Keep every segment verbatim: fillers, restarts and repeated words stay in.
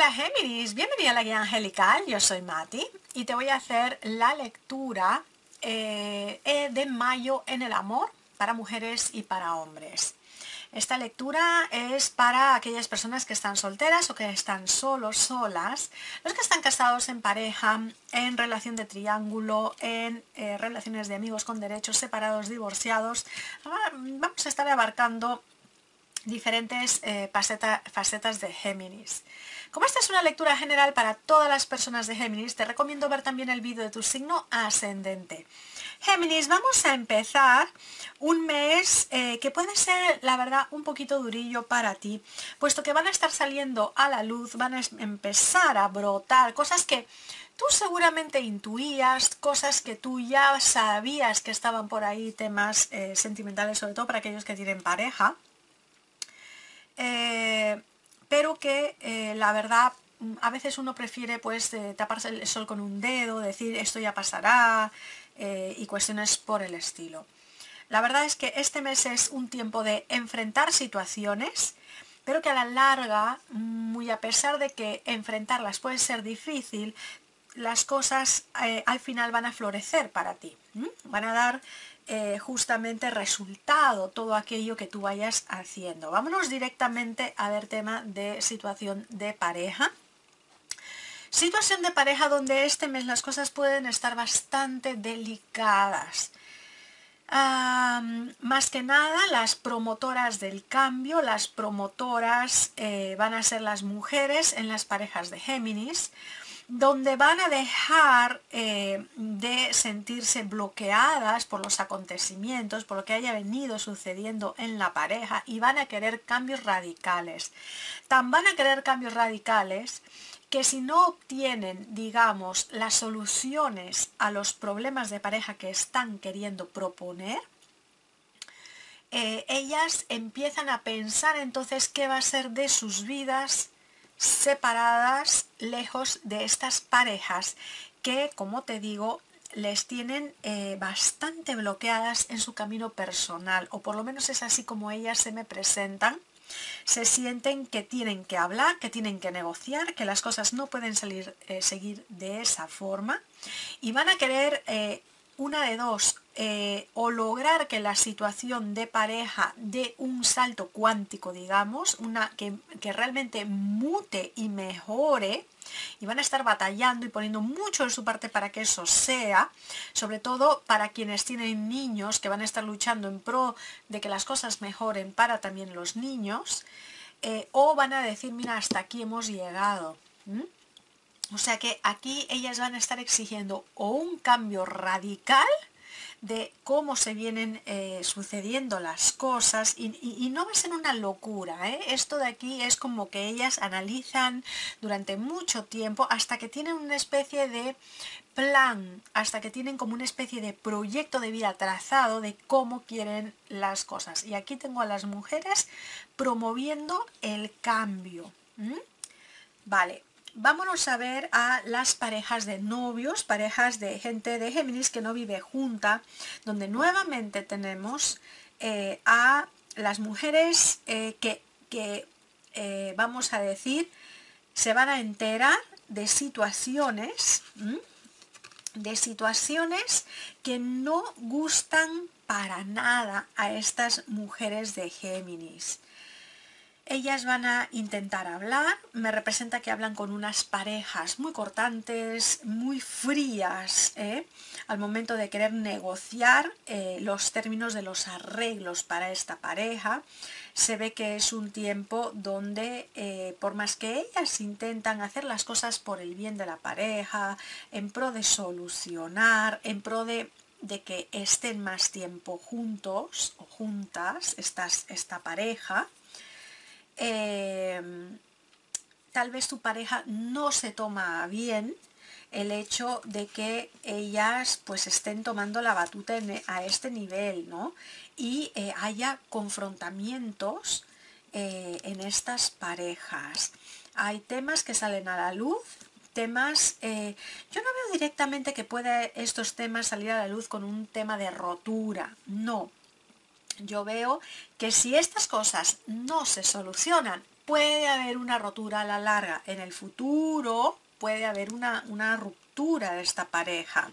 Hola Géminis, bienvenida a la guía angelical, yo soy Mati y te voy a hacer la lectura eh, eh, de mayo en el amor para mujeres y para hombres. Esta lectura es para aquellas personas que están solteras o que están solos, solas, los que están casados en pareja, en relación de triángulo, en eh, relaciones de amigos con derechos, separados, divorciados. Ah, vamos a estar abarcando diferentes eh, faceta, facetas de Géminis. Como esta es una lectura general para todas las personas de Géminis, te recomiendo ver también el vídeo de tu signo ascendente. Géminis, vamos a empezar un mes eh, que puede ser, la verdad, un poquito durillo para ti, puesto que van a estar saliendo a la luz, van a empezar a brotar cosas que tú seguramente intuías, cosas que tú ya sabías que estaban por ahí, temas eh, sentimentales, sobre todo para aquellos que tienen pareja. Eh, pero que eh, la verdad a veces uno prefiere pues eh, taparse el sol con un dedo, decir esto ya pasará eh, y cuestiones por el estilo. La verdad es que este mes es un tiempo de enfrentar situaciones, pero que a la larga, muy a pesar de que enfrentarlas puede ser difícil, las cosas eh, al final van a florecer para ti, ¿m? Van a dar eh, justamente resultado todo aquello que tú vayas haciendo. Vámonos directamente a ver tema de situación de pareja. Situación de pareja donde este mes las cosas pueden estar bastante delicadas. Um, más que nada las promotoras del cambio, las promotoras eh, van a ser las mujeres en las parejas de Géminis, donde van a dejar eh, de sentirse bloqueadas por los acontecimientos, por lo que haya venido sucediendo en la pareja, y van a querer cambios radicales. Tan van a querer cambios radicales que si no obtienen, digamos, las soluciones a los problemas de pareja que están queriendo proponer, eh, ellas empiezan a pensar entonces qué va a ser de sus vidas separadas, lejos de estas parejas que, como te digo, les tienen eh, bastante bloqueadas en su camino personal, o por lo menos es así como ellas se me presentan. Se sienten que tienen que hablar, que tienen que negociar, que las cosas no pueden salir, eh, seguir de esa forma, y van a querer eh, una de dos, eh, o lograr que la situación de pareja dé un salto cuántico, digamos, una que, que realmente mute y mejore, y van a estar batallando y poniendo mucho de su parte para que eso sea, sobre todo para quienes tienen niños, que van a estar luchando en pro de que las cosas mejoren para también los niños, eh, o van a decir, mira, hasta aquí hemos llegado. ¿Mm? O sea que aquí ellas van a estar exigiendo o un cambio radical de cómo se vienen eh, sucediendo las cosas, y, y, y no va a ser una locura, ¿eh? Esto de aquí es como que ellas analizan durante mucho tiempo hasta que tienen una especie de plan, hasta que tienen como una especie de proyecto de vida trazado de cómo quieren las cosas. Y aquí tengo a las mujeres promoviendo el cambio. ¿Mm? Vale. Vámonos a ver a las parejas de novios, parejas de gente de Géminis que no vive junta, donde nuevamente tenemos eh, a las mujeres eh, que, que eh, vamos a decir, se van a enterar de situaciones, ¿m? de situaciones que no gustan para nada a estas mujeres de Géminis. Ellas van a intentar hablar, me representa que hablan con unas parejas muy cortantes, muy frías, ¿eh? al momento de querer negociar eh, los términos de los arreglos para esta pareja. Se ve que es un tiempo donde, eh, por más que ellas intentan hacer las cosas por el bien de la pareja, en pro de solucionar, en pro de, de que estén más tiempo juntos o juntas, estas, esta pareja, Eh, tal vez tu pareja no se toma bien el hecho de que ellas pues estén tomando la batuta en, a este nivel, ¿no? Y eh, haya confrontamientos eh, en estas parejas. Hay temas que salen a la luz, temas, eh, yo no veo directamente que pueda estos temas salir a la luz con un tema de rotura, no. Yo veo que si estas cosas no se solucionan puede haber una rotura a la larga. En el futuro puede haber una, una ruptura de esta pareja.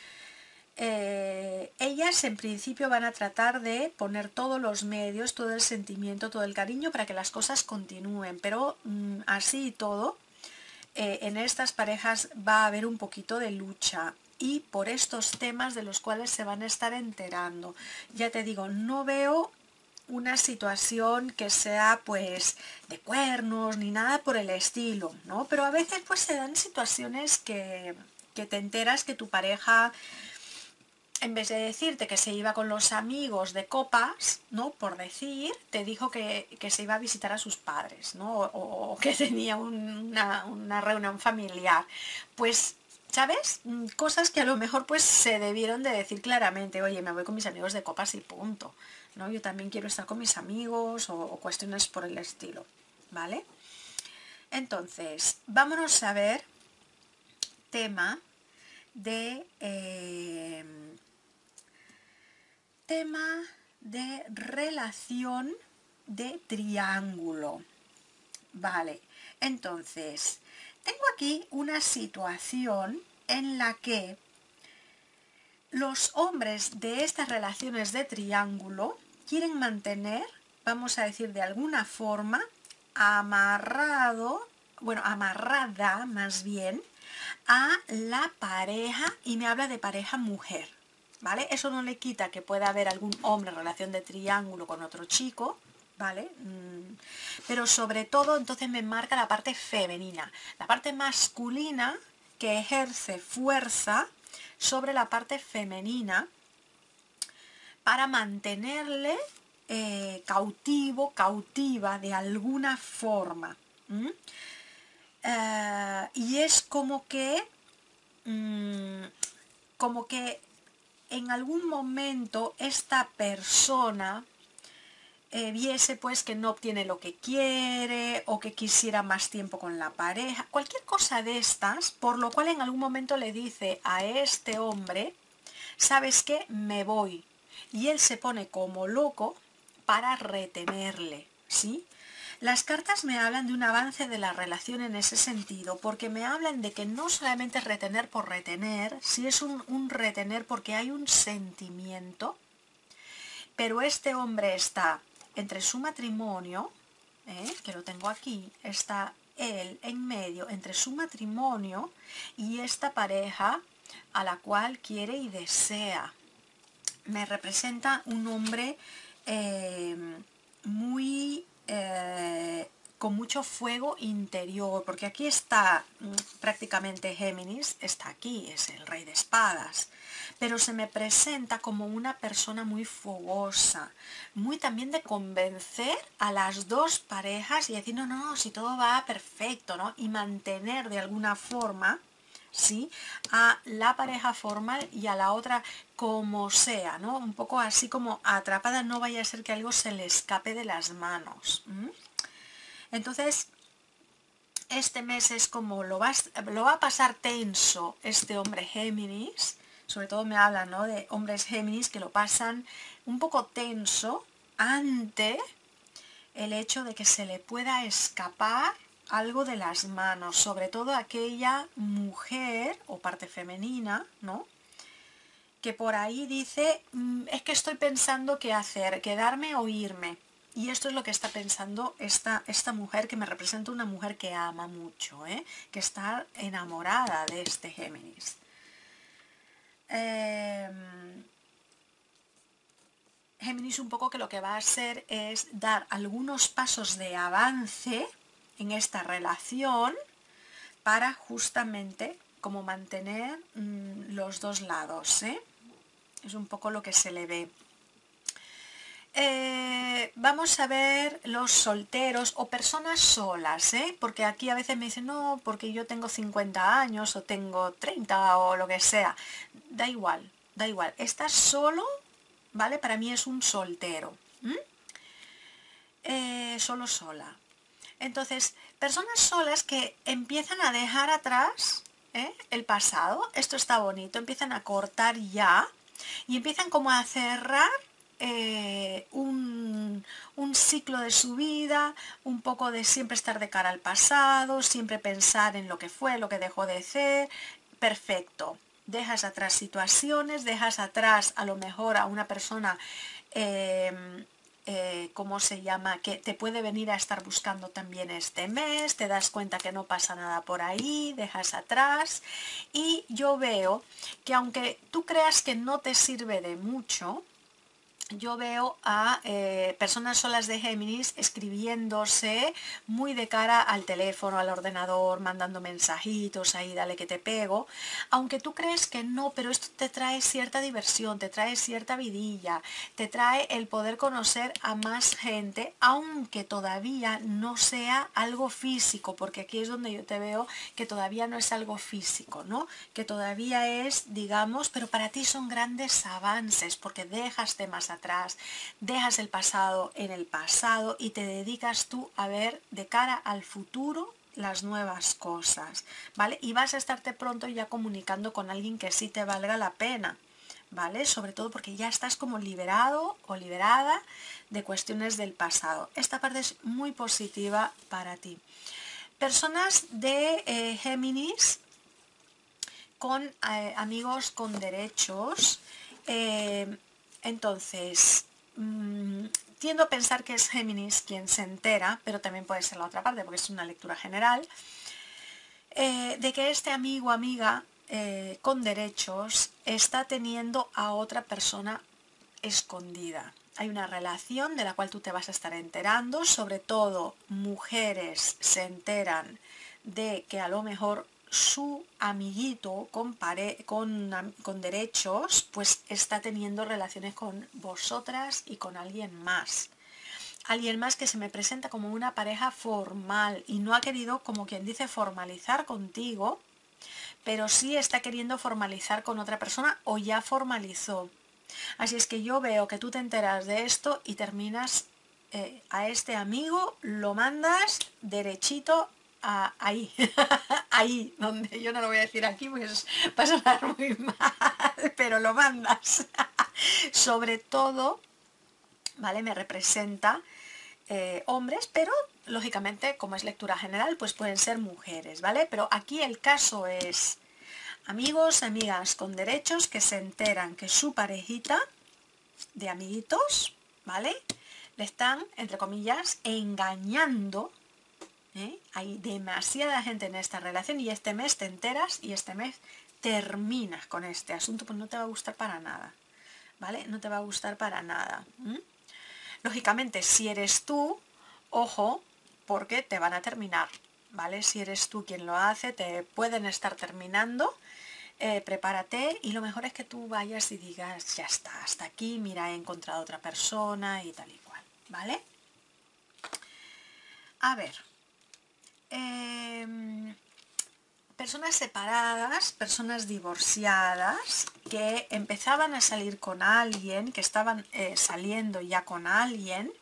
Eh, ellas en principio van a tratar de poner todos los medios, todo el sentimiento, todo el cariño para que las cosas continúen, pero mmm, así y todo, eh, en estas parejas va a haber un poquito de lucha y por estos temas de los cuales se van a estar enterando. Ya te digo, no veo una situación que sea pues de cuernos ni nada por el estilo, ¿no? Pero a veces pues se dan situaciones que, que te enteras que tu pareja, en vez de decirte que se iba con los amigos de copas, ¿no? Por decir, te dijo que, que se iba a visitar a sus padres, ¿no? O, o que tenía un, una, una reunión familiar. Pues, ¿sabes? Cosas que a lo mejor pues se debieron de decir claramente, oye, me voy con mis amigos de copas y punto, ¿no? Yo también quiero estar con mis amigos o, o cuestiones por el estilo, ¿vale? Entonces, vámonos a ver tema de... Eh, tema de relación de triángulo. Vale, entonces, tengo aquí una situación en la que los hombres de estas relaciones de triángulo quieren mantener, vamos a decir de alguna forma, amarrado, bueno, amarrada más bien, a la pareja, y me habla de pareja mujer. ¿Vale? Eso no le quita que pueda haber algún hombre en relación de triángulo con otro chico, ¿vale? Mm, pero sobre todo entonces me marca la parte femenina, la parte masculina que ejerce fuerza sobre la parte femenina para mantenerle eh, cautivo, cautiva de alguna forma. ¿Mm? Uh, y es como que, mm, como que en algún momento esta persona eh, viese pues que no obtiene lo que quiere o que quisiera más tiempo con la pareja, cualquier cosa de estas, por lo cual en algún momento le dice a este hombre, ¿sabes qué? Me voy. Y él se pone como loco para retenerle, ¿sí? Las cartas me hablan de un avance de la relación en ese sentido, porque me hablan de que no solamente es retener por retener, sí es un, un retener porque hay un sentimiento, pero este hombre está entre su matrimonio, ¿eh? Que lo tengo aquí, está él en medio entre su matrimonio y esta pareja a la cual quiere y desea. Me representa un hombre eh, muy... Eh, con mucho fuego interior, porque aquí está mm, prácticamente Géminis, está aquí, es el rey de espadas, pero se me presenta como una persona muy fogosa, muy también de convencer a las dos parejas y decir, no, no, no, si todo va perfecto, ¿no? Y mantener de alguna forma, ¿sí?, a la pareja formal y a la otra como sea, ¿no? Un poco así como atrapada, no vaya a ser que algo se le escape de las manos. ¿Mm? Entonces, este mes es como lo va, lo va a pasar tenso este hombre Géminis, sobre todo me hablan, ¿no?, de hombres Géminis que lo pasan un poco tenso ante el hecho de que se le pueda escapar algo de las manos, sobre todo aquella mujer o parte femenina, ¿no?, que por ahí dice, es que estoy pensando qué hacer, quedarme o irme. Y esto es lo que está pensando esta, esta mujer, que me representa una mujer que ama mucho, ¿eh?, que está enamorada de este Géminis. Eh, Géminis un poco que lo que va a hacer es dar algunos pasos de avance en esta relación para justamente como mantener mmm, los dos lados, ¿eh? Es un poco lo que se le ve. Eh, vamos a ver los solteros o personas solas, ¿eh? Porque aquí a veces me dicen, no, porque yo tengo cincuenta años o tengo treinta o lo que sea. Da igual, da igual. Estás solo, ¿vale? Para mí es un soltero. ¿Mm? Eh, solo sola. Entonces, personas solas que empiezan a dejar atrás, ¿eh?, el pasado. Esto está bonito. Empiezan a cortar ya y empiezan como a cerrar eh, un, un ciclo de su vida, un poco de siempre estar de cara al pasado, siempre pensar en lo que fue, lo que dejó de ser. Perfecto. Dejas atrás situaciones, dejas atrás a lo mejor a una persona, eh, eh, ¿cómo se llama?, que te puede venir a estar buscando también este mes, te das cuenta que no pasa nada por ahí, dejas atrás. Y yo veo que aunque tú creas que no te sirve de mucho, yo veo a eh, personas solas de Géminis escribiéndose muy de cara al teléfono, al ordenador, mandando mensajitos, ahí dale que te pego, aunque tú crees que no, pero esto te trae cierta diversión, te trae cierta vidilla, te trae el poder conocer a más gente, aunque todavía no sea algo físico, porque aquí es donde yo te veo que todavía no es algo físico, ¿no? Que todavía es, digamos, pero para ti son grandes avances, porque dejas temas atrás. atrás, dejas el pasado en el pasado y te dedicas tú a ver de cara al futuro las nuevas cosas, ¿vale? Y vas a estarte pronto ya comunicando con alguien que sí te valga la pena, ¿vale? Sobre todo porque ya estás como liberado o liberada de cuestiones del pasado. Esta parte es muy positiva para ti. Personas de eh, Géminis con eh, amigos con derechos, eh, entonces, mmm, tiendo a pensar que es Géminis quien se entera, pero también puede ser la otra parte, porque es una lectura general, eh, de que este amigo o amiga eh, con derechos está teniendo a otra persona escondida. Hay una relación de la cual tú te vas a estar enterando, sobre todo mujeres se enteran de que a lo mejor su amiguito con, pare con, con derechos pues está teniendo relaciones con vosotras y con alguien más. Alguien más que se me presenta como una pareja formal y no ha querido, como quien dice, formalizar contigo, pero sí está queriendo formalizar con otra persona o ya formalizó. Así es que yo veo que tú te enteras de esto y terminas eh, a este amigo, lo mandas derechito a, ahí, ahí, donde yo no lo voy a decir aquí, pues va a sonar muy mal, pero lo mandas. Sobre todo, ¿vale? Me representa eh, hombres, pero lógicamente, como es lectura general, pues pueden ser mujeres, ¿vale? Pero aquí el caso es amigos, amigas con derechos que se enteran que su parejita de amiguitos, ¿vale?, le están, entre comillas, engañando, ¿eh? Hay demasiada gente en esta relación y este mes te enteras y este mes terminas con este asunto, pues no te va a gustar para nada, ¿vale? No te va a gustar para nada. ¿Mm? Lógicamente, si eres tú, ojo, porque te van a terminar, ¿vale? Si eres tú quien lo hace, te pueden estar terminando. Eh, prepárate y lo mejor es que tú vayas y digas, ya está, hasta aquí, mira, he encontrado otra persona y tal y cual, ¿vale? A ver, eh, personas separadas, personas divorciadas, que empezaban a salir con alguien, que estaban eh, saliendo ya con alguien,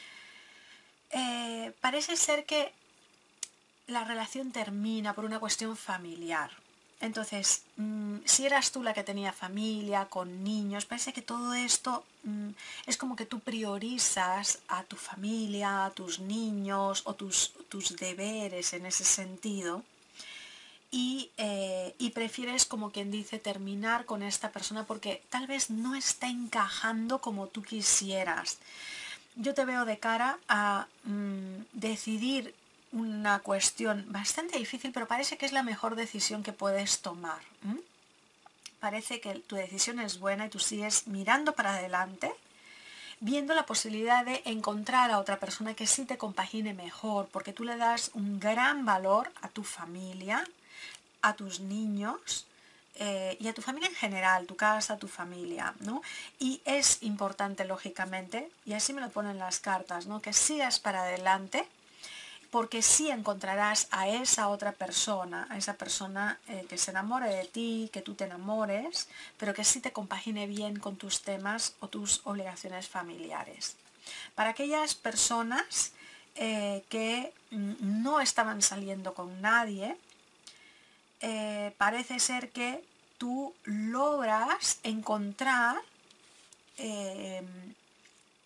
eh, parece ser que la relación termina por una cuestión familiar. Entonces, mmm, si eras tú la que tenía familia, con niños, parece que todo esto mmm, es como que tú priorizas a tu familia, a tus niños o tus, tus deberes en ese sentido y, eh, y prefieres, como quien dice, terminar con esta persona porque tal vez no está encajando como tú quisieras. Yo te veo de cara a mmm, decidir una cuestión bastante difícil, pero parece que es la mejor decisión que puedes tomar. ¿Mm? Parece que tu decisión es buena y tú sigues mirando para adelante, viendo la posibilidad de encontrar a otra persona que sí te compagine mejor, porque tú le das un gran valor a tu familia, a tus niños eh, y a tu familia en general, tu casa, tu familia, ¿no? Y es importante, lógicamente, y así me lo ponen las cartas, ¿no?, que sigas para adelante, porque sí encontrarás a esa otra persona, a esa persona eh, que se enamore de ti, que tú te enamores, pero que sí te compagine bien con tus temas o tus obligaciones familiares. Para aquellas personas eh, que mm, no estaban saliendo con nadie, eh, parece ser que tú logras encontrar eh,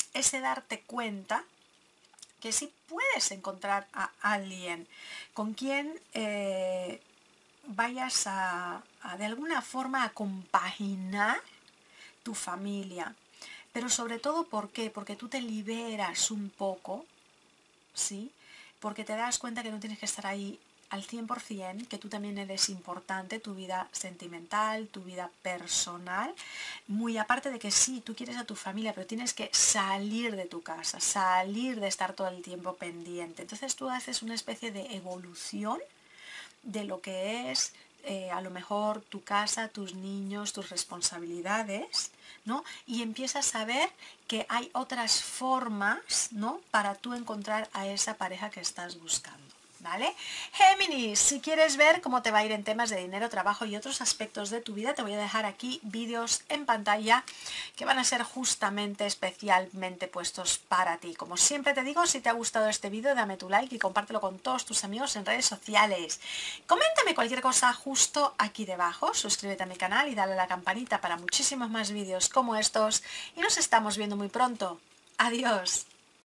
es ese darte cuenta que sí puedes encontrar a alguien con quien eh, vayas a, a de alguna forma a compaginar tu familia. Pero sobre todo, ¿por qué? Porque tú te liberas un poco, ¿sí? Porque te das cuenta que no tienes que estar ahí al cien por cien, que tú también eres importante, tu vida sentimental, tu vida personal, muy aparte de que sí, tú quieres a tu familia, pero tienes que salir de tu casa, salir de estar todo el tiempo pendiente. Entonces tú haces una especie de evolución de lo que es eh, a lo mejor tu casa, tus niños, tus responsabilidades, ¿no? Y empiezas a ver que hay otras formas, ¿no? Para tú encontrar a esa pareja que estás buscando. ¿Vale? Géminis, si quieres ver cómo te va a ir en temas de dinero, trabajo y otros aspectos de tu vida, te voy a dejar aquí vídeos en pantalla que van a ser justamente especialmente puestos para ti. Como siempre te digo, si te ha gustado este vídeo, dame tu like y compártelo con todos tus amigos en redes sociales. Coméntame cualquier cosa justo aquí debajo, suscríbete a mi canal y dale a la campanita para muchísimos más vídeos como estos y nos estamos viendo muy pronto. Adiós.